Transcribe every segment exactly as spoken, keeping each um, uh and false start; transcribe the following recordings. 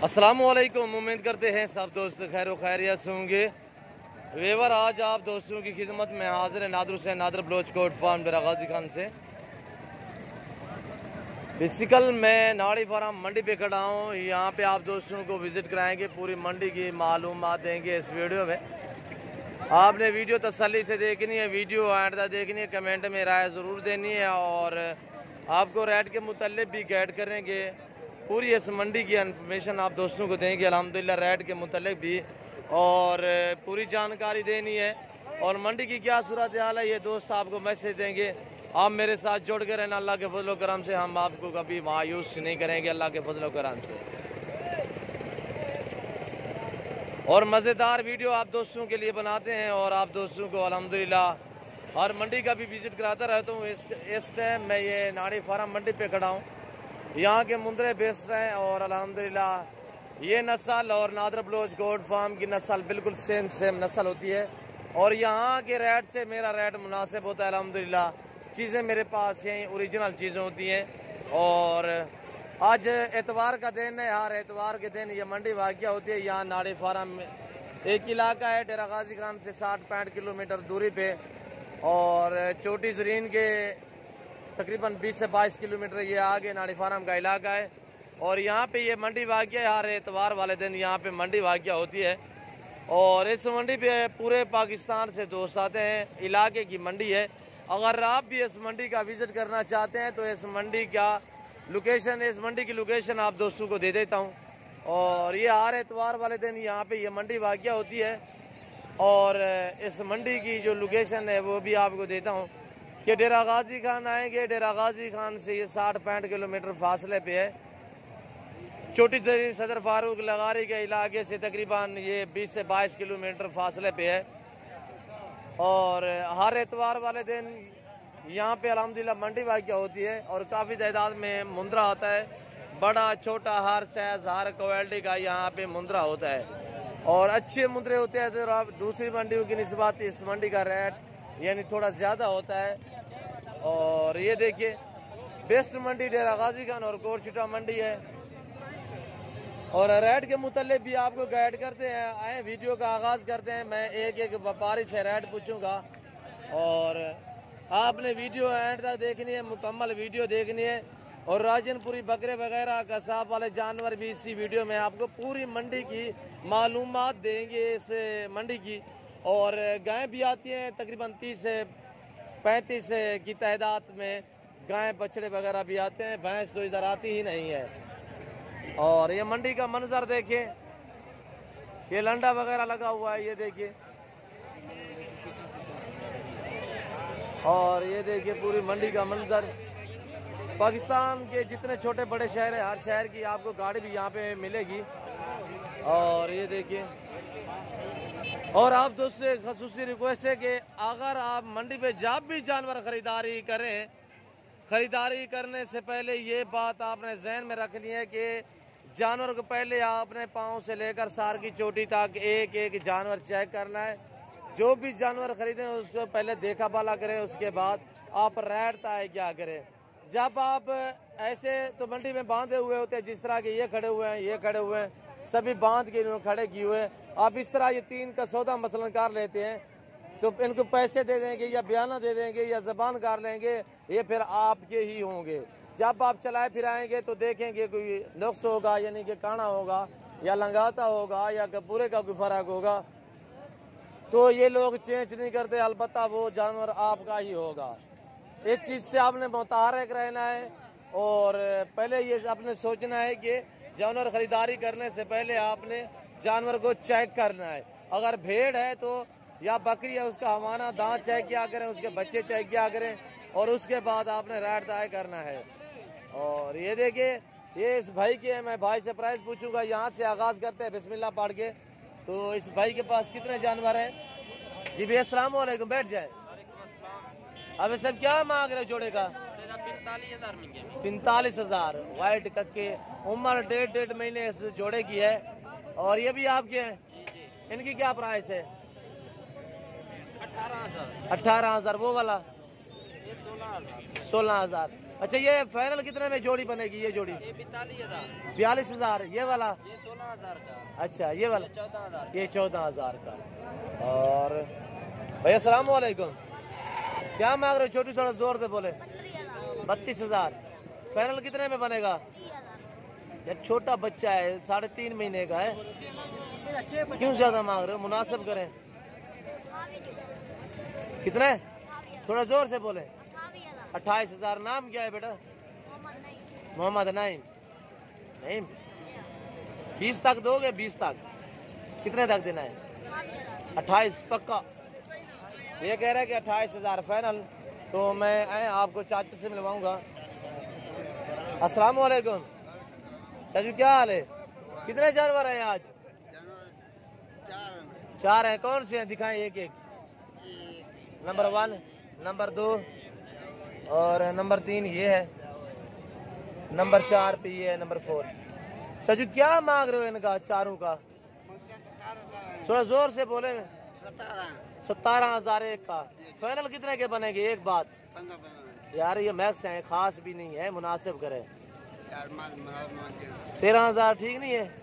अस्सलामुअलैकुम। उम्मीद करते हैं सब दोस्त खैर व खैरियत से होंगे। वेवर आज आप दोस्तों की खिदमत में हाजिर है नादर हुसैन नादर बलोच कोट फार्म डेरा गाजी खान से। बेसिकल मैं नाड़ी फार्म मंडी पे खड़ा हूँ। यहाँ पे आप दोस्तों को विज़िट कराएंगे, पूरी मंडी की मालूमात देंगे इस वीडियो में। आपने वीडियो तसल्ली से देखनी है, वीडियो एंड तक देखनी है, कमेंट में राय ज़रूर देनी है और आपको रेट के मुतालिक भी गाइड करेंगे। पूरी इस मंडी की इन्फॉर्मेशन आप दोस्तों को देंगे अल्हम्दुलिल्लाह, रेट के मुतालिक भी और पूरी जानकारी देनी है और मंडी की क्या सूरत हाल है ये दोस्त आपको मैसेज देंगे। आप मेरे साथ जुड़ के रहना, अल्लाह के फजल करम से हम आपको कभी मायूस नहीं करेंगे, अल्लाह के फजल करम से। और मज़ेदार वीडियो आप दोस्तों के लिए बनाते हैं और आप दोस्तों को अल्हम्दुलिल्लाह हर मंडी का भी विज़िट कराता रहता हूँ। इस इस टाइम मैं ये नाड़ी फार्म मंडी पे खड़ा हूँ। यहाँ के मुंदरे बेस्ट हैं और अल्हम्दुलिल्लाह ये नस्ल और नादर बलोच गोड फार्म की नस्ल बिल्कुल सेम सेम नस्ल होती है और यहाँ के रेट से मेरा रेट मुनासिब होता है अल्हम्दुलिल्लाह। चीज़ें मेरे पास यहीं ओरिजिनल चीज़ें होती हैं और आज एतवार का दिन है। हर एतवार के दिन ये मंडी वाक़या होती है। यहाँ नाड़ी फार्म में एक इलाका है डेरा गाजी खान से साठ पैंठ किलोमीटर दूरी पे और छोटी ज़रीन के तकरीबन बीस से बाईस किलोमीटर ये आगे नाड़ी फार्म का इलाका है और यहाँ पे ये मंडी वाक़या है। हर एतवार वाले दिन यहाँ पे मंडी वाक़या होती है और इस मंडी पे पूरे पाकिस्तान से दोस्त आते हैं। इलाके की मंडी है। अगर आप भी इस मंडी का विज़िट करना चाहते हैं तो इस मंडी का लोकेशन इस मंडी की लोकेशन आप दोस्तों को दे देता हूँ और ये हर एतवार वाले दिन यहाँ पे ये मंडी वाक़या होती है और इस मंडी की जो लोकेशन है वो भी आपको देता हूँ कि डेरा गाजी खान आएंगे। डेरा गाजी खान से ये साठ पैंठ किलोमीटर फासले पे है। छोटी सदर फारूक लगारी के इलाके से तकरीबन ये बीस से बाईस किलोमीटर फासले पे है और हर एतवार वाले दिन यहाँ पे अल्हम्दुलिल्लाह मंडी वाक़या होती है और काफ़ी तादाद में मुंदरा आता है। बड़ा छोटा हर साइज हर क्वालिटी का यहाँ पे मुंदरा होता है और अच्छे मुंदरे होते हैं। तो आप दूसरी मंडियों की निस्बत इस मंडी का रेट यानी थोड़ा ज़्यादा होता है और ये देखिए बेस्ट मंडी डेरा गाजी खान और कोटचुटा मंडी है और रेट के मुतालिक भी आपको गाइड करते हैं। आए वीडियो का आगाज़ करते हैं। मैं एक एक व्यापारी से रेट पूछूंगा और आपने वीडियो एंड तक देखनी है, मुकम्मल वीडियो देखनी है और राजनपुरी बकरे वगैरह कसाब वाले जानवर भी इसी वीडियो में आपको पूरी मंडी की मालूमात देंगे इस मंडी की। और गायें भी आती हैं तकरीबन तीस से पैंतीस की तादाद में गायें बछड़े वगैरह भी आते हैं। भैंस तो इधर आती ही नहीं है और ये मंडी का मंजर देखिए, ये लंडा वगैरह लगा हुआ है, ये देखिए और ये देखिए पूरी मंडी का मंजर। पाकिस्तान के जितने छोटे बड़े शहर हैं हर शहर की आपको गाड़ी भी यहाँ पे मिलेगी और ये देखिए। और आप दोस्तों से ख़ुसूसी रिक्वेस्ट है कि अगर आप मंडी पे जब भी जानवर ख़रीदारी करें, ख़रीदारी करने से पहले ये बात आपने जहन में रखनी है कि जानवर को पहले आपने पाँव से लेकर सार की चोटी तक एक एक जानवर चेक करना है। जो भी जानवर ख़रीदें उसको पहले देखा भाला करें, उसके बाद आप रेट तय क्या करें। जब आप ऐसे तो मंडी में बांधे हुए होते हैं, जिस तरह के ये खड़े हुए हैं ये खड़े हुए हैं सभी बांध के इन्होंने खड़े किए हुए हैं। आप इस तरह ये तीन का सौदा मसलन कर लेते हैं तो इनको पैसे दे देंगे या बयाना दे देंगे या ज़बान कर लेंगे, ये फिर आपके ही होंगे। जब आप चलाए फिराएंगे तो देखेंगे कोई नुक्स होगा यानी कि काना होगा या लंगाता होगा या पूरे का कोई फ़र्क होगा तो ये लोग चेंज नहीं करते, अलबत्ता वो जानवर आपका ही होगा। इस चीज़ से आपने मुतहर्रिक रहना है और पहले ये आपने सोचना है कि जानवर ख़रीदारी करने से पहले आपने जानवर को चेक करना है। अगर भेड़ है तो या बकरी है उसका हवाना दांत चेक किया करें, उसके बच्चे चेक किया करें और उसके बाद आपने रेट तय करना है। और ये देखिए ये इस भाई के है, मैं भाई से प्राइस पूछूंगा। यहाँ से आगाज़ करते हैं बिस्मिल्लाह पढ़ के। तो इस भाई के पास कितने जानवर हैं? जी भैया अस्सलाम वालेकुम, बैठ जाए। अब सब क्या मांग रहे जोड़े का? पैंतालीस हजार वाइट कक्के, उम्र डेढ़ डेढ़ महीने इस जोड़े की है और ये भी आपके हैं। इनकी क्या प्राइस है? अठारह हजार। अठारह हजार वो वाला सोलह हजार। अच्छा ये फाइनल कितने में जोड़ी बनेगी ये जोड़ी? बयालीस हजार। ये वाला ये सोलह हजार का। अच्छा ये वाला चौदह हजार। ये चौदह हजार का। और भैया अस्सलाम वालेकुम, क्या मांग रहे हो? छोटी थोड़ा जोर से बोले। बत्तीस हजार। फाइनल कितने में बनेगा? यार छोटा बच्चा है, साढ़े तीन महीने का है, क्यों ज्यादा मांग रहे हो? मुनासिब करें। कितने? थोड़ा जोर से बोले। अट्ठाईस हजार। नाम क्या है बेटा? मोहम्मद नईम। नईम बीस तक दोगे? बीस तक कितने तक देना है? अट्ठाईस पक्का। ये कह रहा है कि अट्ठाईस हजार फाइनल। तो मैं आए आपको चाचा से मिलवाऊंगा। अस्सलाम वालेकुम चाचू, क्या हाल है? कितने जानवर हैं आज? चार हैं। कौन से हैं? दिखाएं एक एक। नंबर वन, नंबर दो और नंबर तीन ये है, नंबर चार पे ये है, नंबर फोर। चाचू क्या मांग रहे हो इनका चारों का? थोड़ा जोर से बोले। सतारह हजार एक का। फाइनल कितने के बनेंगे? एक बात यार, ये मैक्स है, खास भी नहीं है, मुनासिब करे। तेरह हजार ठीक नहीं है?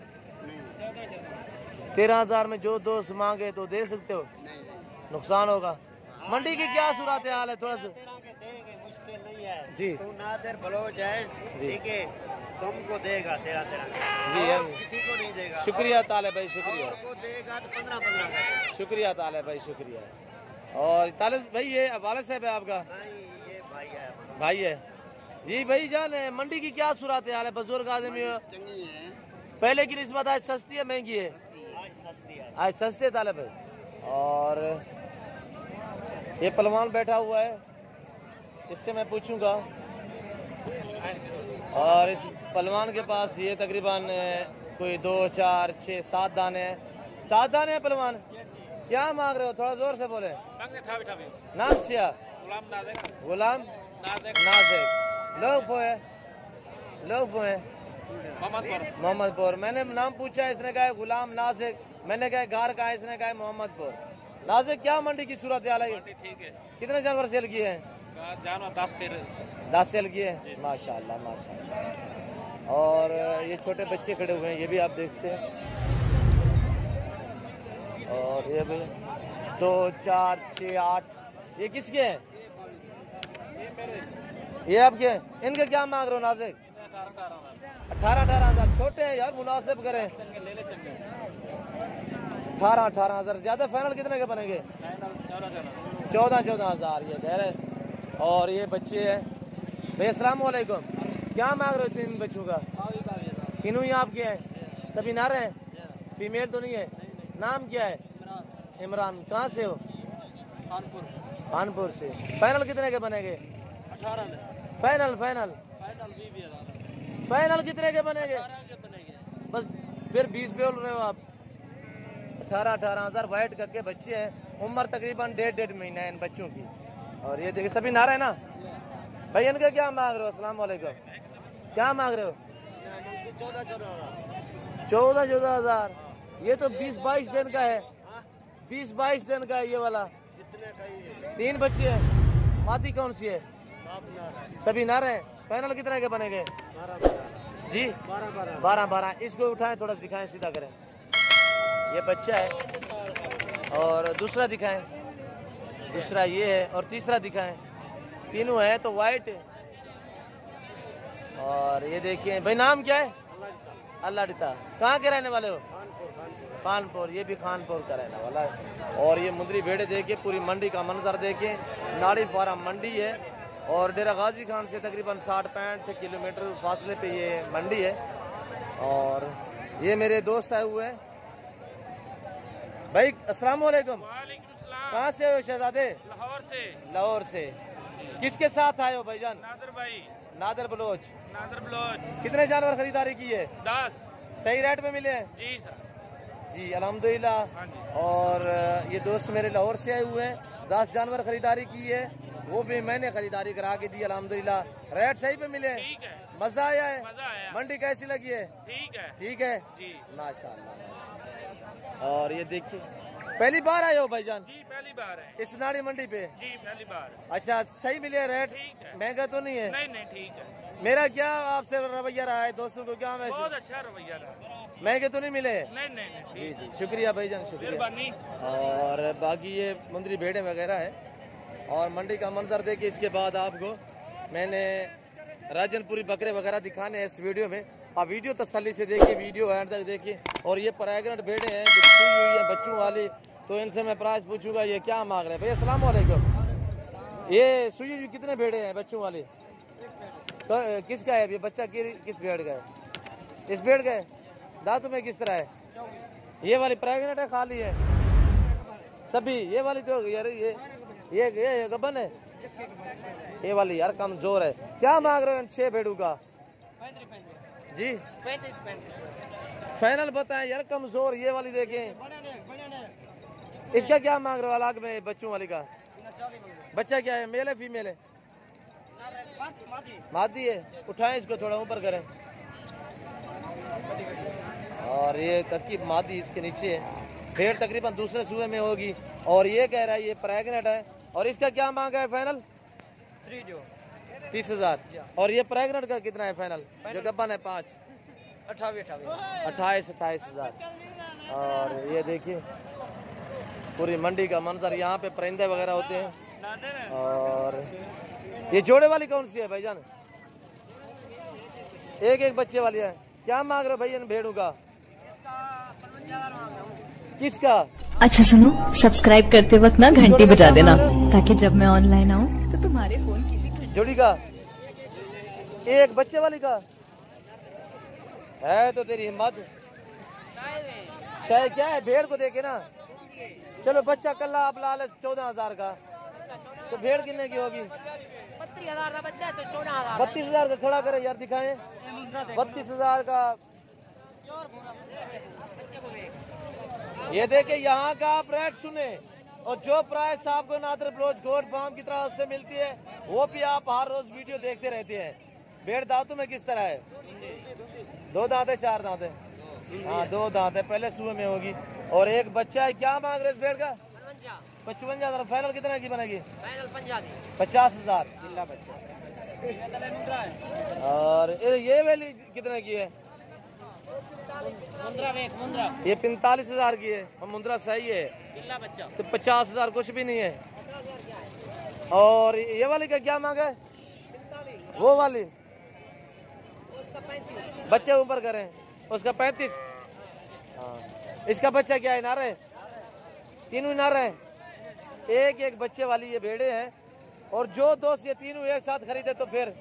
तेरह हजार में जो दोस्त मांगे तो दे सकते हो, नुकसान होगा। मंडी की क्या सूरत हाल है? थोड़ा सा मुश्किल नहीं है जी। तू नादिर बलोच है, ठीक है, तुमको देगा तेरह तेरह जी और किसी को नहीं देगा। शुक्रिया ताले भाई, शुक्रिया। को देगा तो पंद्रह पंद्रह का। शुक्रिया ताले भाई, शुक्रिया। और ताले भाई ये वाले साहब है आपका? ये भाई है। भाई है जी। भाई जान मंडी की क्या सूरत हाल है? बुजुर्ग आदमी चंगी है, पहले की निस्बत आज सस्ती है महंगी है? आज सस्ती है। आज सस्ते है ताले भाई। और ये पहलवान बैठा हुआ है, इससे मैं पूछूंगा। और इस पहलवान के पास ये तकरीबन कोई दो चार छः सात दाने हैं। सात दाने हैं पहलवान। क्या मांग रहे हो? थोड़ा जोर से बोले। नाम छिया? गुलाम नाजिक। लोग पोए लोग पोए मोहम्मदपुर। मैंने नाम पूछा, इसने कहा गुलाम नाजिक। मैंने कहा घर का है, इसने कहा मोहम्मदपुर। नाजिक क्या मंडी की सूरत हाल है? ठीक है। कितने जानवर सेल किए हैं? जानवर दस सेल किए हैं। माशाल्लाह माशाल्लाह। और ये छोटे बच्चे खड़े हुए हैं, ये भी आप देखते हैं। और ये भी दो चार छः आठ। ये किसके हैं? ये आपके हैं। इनके क्या मांग रहे हो नाजिक? अठारह अठारह हजार। छोटे हैं यार, मुनासिब करें। अठारह अठारह हजार ज्यादा। फाइनल कितने के बनेंगे? चौदह चौदह हजार ये कह रहे। और ये बच्चे हैं भाई। अस्सलाम वालेकुम, क्या मांग रहे हो तीन बच्चों का? तीनों ही आपके हैं? सभी नारे हैं? फीमेल तो नहीं है? नाम क्या है? इमरान। कहाँ से हो? कानपुर। कानपुर से। फाइनल कितने के बनेंगे? अठारह। फाइनल फाइनल फाइनल कितने के बनेंगे? बस फिर बीस बोल रहे हो आप। अठारह अठारह हजार। वाइट करके बच्चे हैं, उम्र तकरीबन डेढ़ डेढ़ महीना है इन बच्चों की। और ये देखिए सभी नारा है ना भाई। इनके क्या मांग रहे हो? अस्सलाम वालेकुम, क्या मांग रहे हो? चौदह चौदह चौदह चौदह हजार। ये तो बीस बाईस दिन का है, बीस बाईस दिन का है ये वाला। तीन बच्चे हैं। माती कौन सी है? सभी नारे हैं। फाइनल कितने के बनेंगे जी? बारह बारह। इसको उठाएं, थोड़ा दिखाएं, सीधा करें। ये बच्चा है। और दूसरा दिखाएं। दूसरा ये है। और तीसरा दिखाएं। तीनों है तो वाइट। और ये देखिए भाई, नाम क्या है? अल्लाह डिता। कहाँ के रहने वाले हो? खानपुर। ये भी खानपुर का रहने वाला है। और ये मुंदरी भेड़े देखिए, पूरी मंडी का मंजर देखिए। नाड़ी फार्म मंडी है और डेरा गाजी खान से तकरीबन साठ पैंठ किलोमीटर फासले पे ये मंडी है। और ये मेरे दोस्त आए हुए हैं भाई। अस्सलाम वालेकुम, कहाँ से हो शहजादे? लाहौर से। लाहौर से। किसके साथ आए हो भाईजान? नादर भाई। नादर बलोच। नादर बलोच। कितने जानवर खरीदारी की है? दस। सही रेट में मिले हैं? जी सर। जी अल्हम्दुलिल्लाह। और ये दोस्त मेरे लाहौर से आए हुए हैं, दस जानवर खरीदारी की है, वो भी मैंने खरीदारी करा के दी अल्हम्दुलिल्लाह। रेट सही पे मिले? ठीक है। मजा आया है? मजा आया। मंडी कैसी लगी है? ठीक है। ठीक है जी माशाल्लाह। और ये देखिए पहली बार आए हो भाईजान? जी पहली बार है इस नाड़ी मंडी पे? जी पहली बार। अच्छा, सही मिले रेट? ठीक है। महंगा तो नहीं है? नहीं नहीं ठीक है। मेरा क्या आपसे रवैया रहा है दोस्तों को, क्या मैं बहुत अच्छा रवैया रहा। महंगे तो नहीं मिले? नहीं नहीं नहीं जी ठीक। जी शुक्रिया भाईजान, शुक्रिया। मेहरबानी। और बाकी ये मुंदरी भेड़ें वगैरह है और मंडी का मंजर देखिए। इसके बाद आपको मैंने राजनपुरी बकरे वगैरह दिखाने हैं इस वीडियो में। आप वीडियो तसल्ली से देखिए, वीडियो एंड तक देखिए। और ये प्रेग्नेंट भेड़ें हैं, कुछ सुई हुई है बच्चों वाली, तो इनसे मैं प्राइस पूछूंगा ये क्या मांग रहे हैं। भैया अस्सलाम वालेकुम। ये सुई हुई कितने भेड़े हैं बच्चों वाली? तो किसका है ये बच्चा? किस भेड़ का है? इस भेड़ का है? दांतों में किस तरह है? ये वाली प्रेग्नेंट है, खाली है सभी? ये वाली तो यार ये ये ये गबन है। ये वाली यार कमजोर है। क्या मांग रहे हो छह भेड़ों का? जी पैंतीस पैंतीस फाइनल बताएं यार, कमजोर। ये वाली देखें, इसका क्या मांग रहे हो? अलग में बच्चों वाली का बच्चा क्या है, मेल है फीमेल है? मादी है। उठाएं इसको, थोड़ा ऊपर करें। और ये कक्की मादी इसके नीचे है। भेड़ तकरीबन दूसरे सूबे में होगी और ये कह रहा है ये प्रेग्नेंट है। और इसका क्या मांगा है फाइनल? तीस हजार। और ये प्रेग्नेंट का कितना है फाइनल? जो गब्बन है पाँच अठावी अठावी अट्ठाईस अट्ठाईस हजार। और ये देखिए पूरी मंडी का मंजर, यहाँ पे परिंदे वगैरह होते हैं। और ये जोड़े वाली कौन सी है भाईजान? एक एक बच्चे वाली है। क्या मांग रहे हो भाई इन भेड़ों का? किसका? अच्छा सुनो, सब्सक्राइब करते वक्त ना घंटी बजा देना ताकि जब मैं ऑनलाइन आऊँ तो तुम्हारे फोन की भी घंटी। जोड़ी का? एक बच्चे वाली का है तो तेरी हिम्मत। शायद क्या है, भेड़ को देखे ना। चलो बच्चा कल्ला आप ला ले चौदह हजार का, तो भेड़ कितने की होगी? बत्तीस हजार का बच्चा है तो चौदह हजार। बत्तीस हजार का खड़ा करे यार, दिखाएं। बत्तीस हजार का। ये देखे यहाँ का आप रेट सुने और जो प्राइस आपको नादर ब्रोच गोट फार्म की तरफ से मिलती है वो भी आप हर रोज वीडियो देखते रहते हैं। भेड़ दांतों में किस तरह है? दो दांत है, चार दांत है? हाँ दो दांत है, पहले सुबह में होगी। और एक बच्चा है। क्या मांग रहे इस भेड़ का? पचपन हजार। फाइनल कितना की बनेगी? पचास हजार। और ये वाली कितने की है? ये पैंतालीस हजार की है। और मुंद्रा सही है तो पचास हजार कुछ भी नहीं है। और ये वाली का क्या मांगा है? वो वाली बच्चे ऊपर करें उसका पैंतीस। हाँ इसका बच्चा क्या है? नारे तीनों नारे हैं। एक एक बच्चे वाली ये भेड़े हैं। और जो दोस्त ये तीनों एक साथ खरीदे तो फिर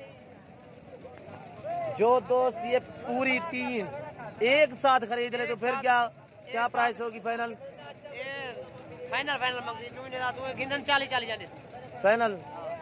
जो दोस्त ये पूरी तीन एक साथ खरीद ले तो फिर क्या क्या प्राइस होगी फाइनल? फाइनल फाइनल चालीस चालीस जाने फाइनल।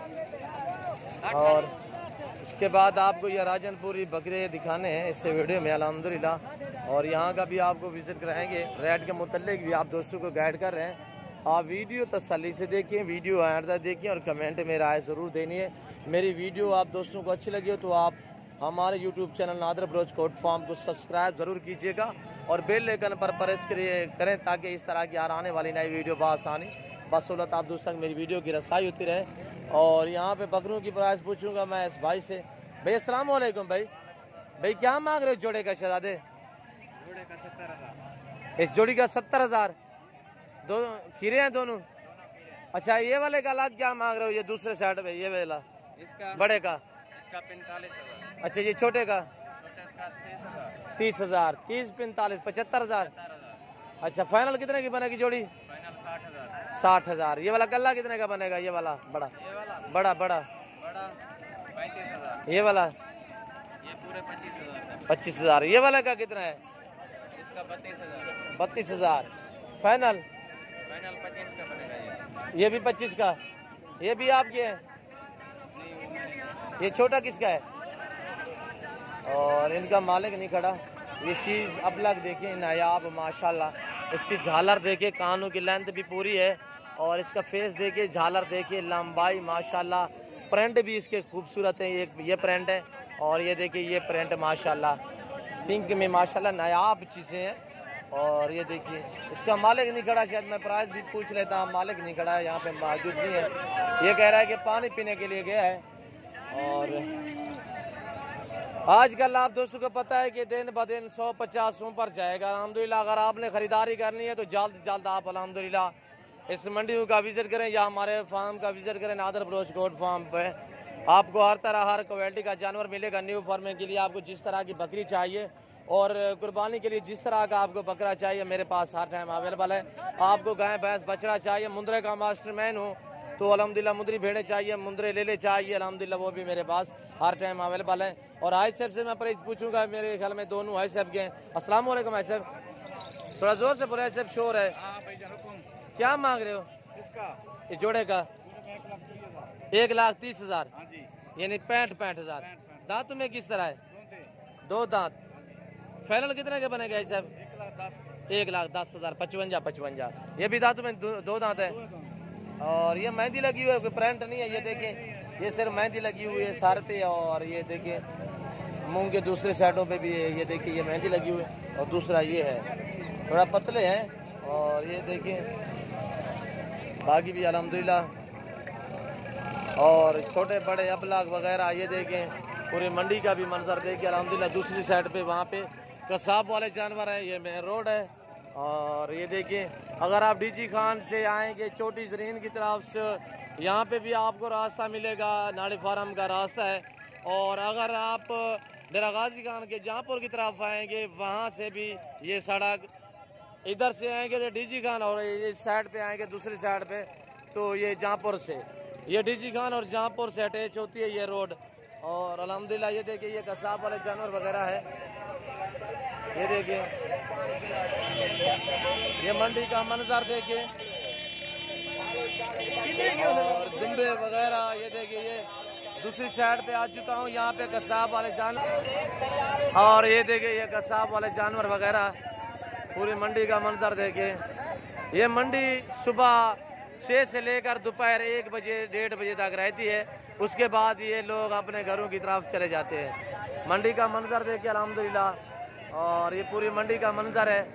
और इसके बाद आपको ये राजनपुरी बकरे दिखाने हैं इस वीडियो में अल्हम्दुलिल्लाह। और यहाँ का भी आपको विजिट कराएंगे, रेट के मुतालिक भी आप दोस्तों को गाइड कर रहे हैं। आप वीडियो तसल्ली से देखिए, वीडियो एंड तक देखिए और कमेंट में राय ज़रूर देनी है। मेरी वीडियो आप दोस्तों को अच्छी लगी हो तो आप हमारे YouTube channel Nadir Baloch goat farm को सब्सक्राइब ज़रूर कीजिएगा और बेल आइकन पर प्रेस करें ताकि इस तरह की आने वाली नई वीडियो बआसानी बसौलत आप दोस्तों तक मेरी वीडियो की रसाई होती रहे। और यहाँ पे बकरों की प्राइस पूछूंगा मैं इस भाई से। भाई अस्सलाम वालेकुम। भाई भाई क्या मांग रहे हो जोड़े का? शहजादे जोड़े का सत्तर हजार। इस जोड़ी का सत्तर हजार। दो खीरे हैं दोनों? अच्छा ये वाले का अलग क्या मांग रहे हो? ये दूसरे साइड पे ये वाला इसका बड़े का? इसका पैंतालीस हजार। अच्छा ये छोटे का? छोटे इसका तीस हजार। तीस हजार। तीस पैंतालीस पचहत्तर हजार। अच्छा फाइनल कितने की बनेगी जोड़ी? फाइनल साठ हजार। साठ हजार। ये वाला गल्ला कितने का बनेगा? ये वाला बड़ा ये वाला बड़ा बड़ा बड़ा पैंतीस हजार। ये वाला ये पूरे पच्चीस हजार। पच्चीस हजार। ये वाला का कितना है? इसका बत्तीस हजार। बत्तीस हजार। फाइनल फाइनल पच्चीस का बनेगा ये। ये भी पच्चीस का। ये भी आपके है? ये छोटा किसका है? और इनका मालिक नहीं खड़ा। ये चीज़ अब लग देखिए नायाब माशाल्लाह। इसकी झालर देखिए, कानों की लेंथ भी पूरी है और इसका फेस देखिए, झालर देखिए, लंबाई माशाल्लाह। प्रिंट भी इसके खूबसूरत है। ये ये प्रिंट है और ये देखिए ये प्रिंट माशाल्लाह पिंक में माशाल्लाह नायाब चीज़ें हैं। और ये देखिए इसका मालिक नहीं खड़ा, शायद मैं प्राइस भी पूछ लेता हूँ, मालिक नहीं खड़ा है यहाँ पे, मौजूद नहीं है। ये कह रहा है कि पानी पीने के लिए गया है। और आजकल आप दोस्तों को पता है कि दिन ब दिन सौ पचास ऊपर जाएगा अल्हम्दुलिल्लाह। अगर आपने ख़रीदारी करनी है तो जल्द जल्द आप अल्हम्दुलिल्लाह इस मंडी का विज़िट करें या हमारे फार्म का विज़िट करें, नादर बलोच गोट फार्म पे। आपको हर तरह हर क्वालिटी का जानवर मिलेगा। न्यू फार्मिंग के लिए आपको जिस तरह की बकरी चाहिए और कुर्बानी के लिए जिस तरह का आपको बकरा चाहिए मेरे पास हर टाइम अवेलेबल है। आपको गाय भैंस बछड़ा चाहिए, मुंदरे का मास्टरमैन हूँ तो अल्हम्दुलिल्लाह मुंदरी भेड़े चाहिए, मुंदरे ले ले चाहिए अल्हम्दुलिल्लाह वो भी मेरे पास हर टाइम अवेलेबल है। और हाई सेब से मैं प्राइस पूछूंगा, मेरे ख्याल में दोनों हाई सेब के हैं। अस्सलाम वालेकुम हाई सेब, थोड़ा जोर से बोला, हाई सेब शोर है। क्या मांग रहे हो इसका? इस जोड़े का एक लाख तीस हजार यानी पैंठ पैंठ हजार। दांत में किस तरह है? दो दांत। फाइनल कितने के बनेगा साहब? एक लाख दस हजार, पचवंजा पचवंजा। ये भी दांत में दो, दो दांत है। और ये मेहंदी लगी हुई है, कोई प्रिंट नहीं है। ये देखिए ये सिर्फ मेहंदी लगी हुई है सर पे, और ये देखिए मुंह के दूसरे साइडों पे भी है। ये देखिए ये मेहंदी लगी हुई है। और दूसरा ये है, थोड़ा पतले हैं। और ये देखिए बाकी भी अल्हम्दुलिल्लाह। और छोटे बड़े अबलाग वगैरह ये देखें, पूरी मंडी का भी मंजर देखिए अल्हम्दुलिल्लाह। दूसरी साइड पे वहाँ पे कसाब वाले जानवर है, ये मेन रोड है। और ये देखिए अगर आप डीजी खान से आएंगे छोटी जरीन की तरफ से, यहाँ पे भी आपको रास्ता मिलेगा, नाड़ी फार्म का रास्ता है। और अगर आप डेरा गाजी खान के जहाँपुर की तरफ आएंगे वहाँ से भी ये सड़क, इधर से आएंगे तो डीजी खान, और इस साइड पे आएंगे दूसरी साइड पे तो ये जहाँपुर से, ये डीजी खान और जहाँपुर से अटैच होती है ये रोड। और अल्हम्दुलिल्लाह ये देखिए ये कसाब वाले जानवर वगैरह है। ये देखिए ये मंडी का मंजर देखिए, और दुम्बे वगैरह ये देखिए। ये दूसरी साइड पे आ चुका हूँ, यहाँ पे कसाब वाले जानवर, और ये देखिए ये कसाब वाले जानवर वगैरह। पूरी मंडी का मंजर देखिए। ये मंडी सुबह छः से लेकर दोपहर एक बजे डेढ़ बजे तक रहती है, उसके बाद ये लोग अपने घरों की तरफ चले जाते हैं। मंडी का मंजर देखिए अल्हम्दुलिल्लाह। और ये पूरी मंडी का मंजर है।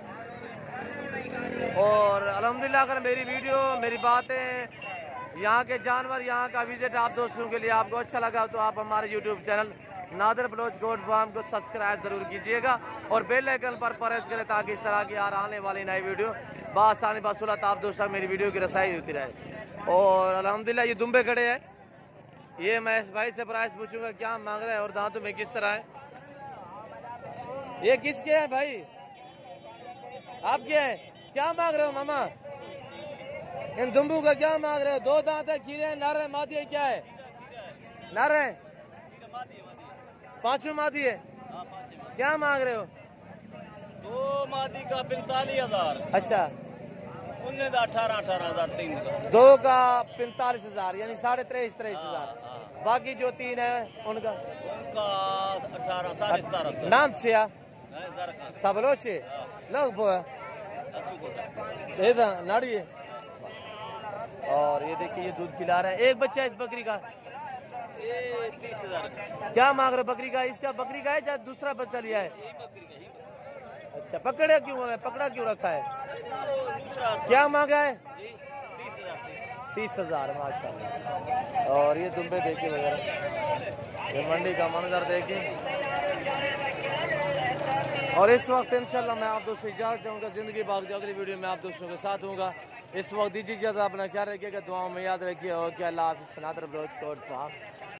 और अल्हम्दुलिल्लाह अगर मेरी वीडियो मेरी बातें यहाँ के जानवर यहाँ का विजिट आप दोस्तों के लिए आपको अच्छा लगा तो आप हमारे YouTube channel Nadir Baloch goat farm को सब्सक्राइब जरूर कीजिएगा और बेल आइकन पर प्रेस करें ताकि इस तरह की यार आने वाली नई वीडियो बासानी बासुलत आप दोस्तों मेरी वीडियो की रसाई होती रहे। और अल्हम्दुलिल्लाह ये दुम्बे खड़े हैं। ये मैं इस भाई से प्राइस पूछूंगा क्या मांग रहे हैं और दांतों में किस तरह है। ये किसके हैं भाई? आपके हैं? क्या मांग रहे हो मामा? इन दुम्बू का क्या मांग रहे हो? दो दांत है, खीरे हैं, नर है, मादी है, क्या है? नर है, पांचों मादी है। क्या मांग रहे हो? दो मादी का पैंतालीस हजार, अच्छा उन्हें का अठारह अठारह हजार तीन का, दो का पैंतालीस हजार यानी साढ़े तेईस तेईस हजार। बाकी जो तीन है उनका उनका अठारह साढ़े सतारह। नाम छिया तबलोचे लग बोया नाड़ी। और ये देखिए ये दूध पिला रहा है। एक बच्चा है इस बकरी का, ये तीस हजार। क्या मांग रहे बकरी का? इसका बकरी का है या दूसरा बच्चा लिया है? अच्छा पकड़े क्यों है, पकड़ा क्यों रखा है? क्या मांगा है? तीस हजार माशाल्लाह। और ये दुम्बे देखिए वगैरह, ये मंडी का मंजर देखिए। और इस वक्त इंशाल्लाह मैं आप दोस्तों इजाज़त चाहूँगा, जिंदगी बाग अगली वीडियो में आप दोस्तों के साथ हूँगा। इस वक्त दीजिए इजाज़त, अपना ख्याल रखिएगा, दुआओं में याद रखिए। और क्या अल्लाह हाफ़िज़। Nadir Baloch goat farm.